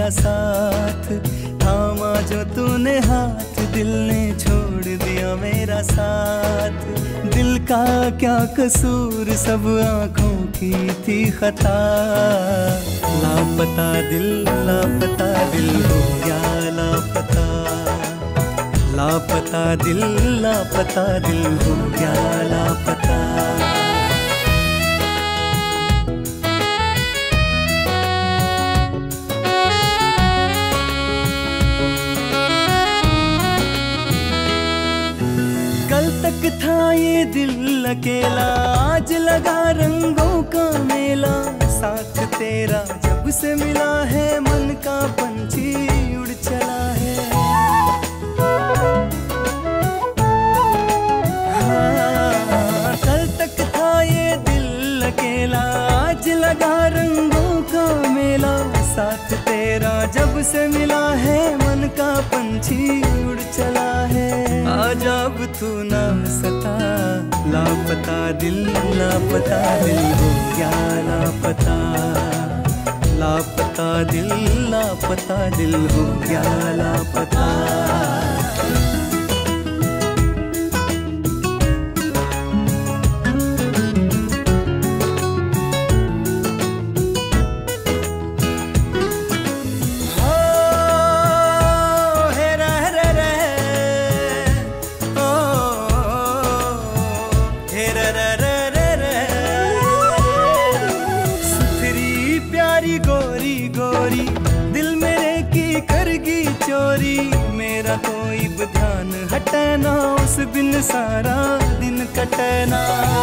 मेरा साथ, थामा जो तूने हाथ दिल ने छोड़ दिया मेरा साथ। दिल का क्या कसूर सब आँखों की थी खता, लापता दिल हो गया लापता, लापता दिल हो गया लापता। कल तक था ये दिल अकेला, आज लगा रंगों का मेला। साथ तेरा जब से मिला है, मन का पंछी उड़ चला है। हाँ, कल तक था ये दिल अकेला, आज लगा रंगों का मेला। साथ तेरा जब से मिला है, मन का पंछी उड़ चला है। आजा अब तू ना सता, लापता दिल हो गया लापता, लापता दिल हो गया लापता। सुथरी प्यारी गोरी गोरी, दिल मेरे की करगी चोरी। मेरा कोई ध्यान हटे ना, उस बिन सारा दिन कटे ना।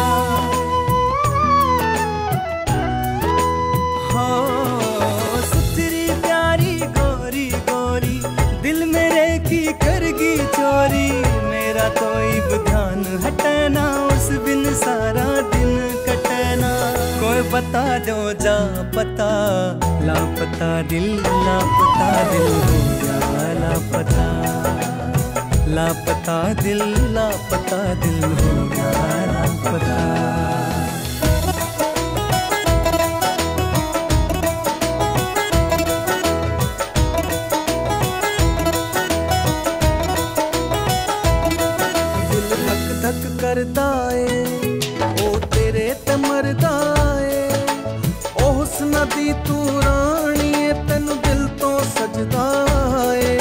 हो सुथरी प्यारी गोरी गोरी, दिल मेरे की करगी चोरी। मेरा कोई ध्यान हटे ना, उस बिन सारा दिन कटे ना। कोई बता दो जा पता, लापता दिल हो गया लापता, लापता दिल हो गया लापता। धक करदा ए ओ तेरे ते मरदा ए, ओ हुस्न दी तू रानी ए, तेनू दिल तो सजदा ए।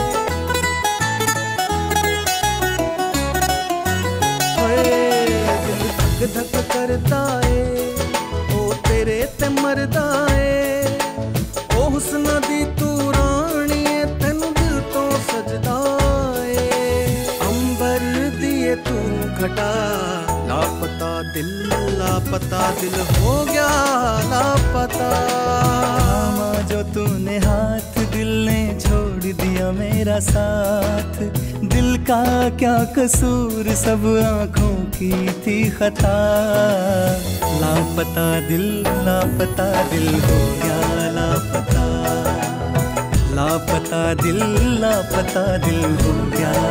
दिल धक धक करदा ए ओ तेरे ते मरदा ए, ओ हुस्न दी तू रानी ए, तेनू दिल तो सजदा ए। अंबर दिए तू घटा, लापता दिल हो गया लापता। जो तूने हाथ दिल ने छोड़ दिया मेरा साथ, दिल का क्या कसूर सब आँखों की थी खता। लापता दिल हो गया लापता, लापता दिल हो गया